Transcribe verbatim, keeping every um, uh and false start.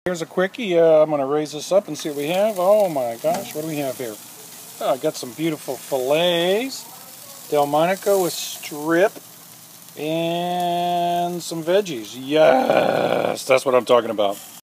Here's a quickie. Uh, I'm going to raise this up and see what we have. Oh my gosh, what do we have here? Oh, I got some beautiful fillets, Delmonico with strip, and some veggies. Yes, that's what I'm talking about.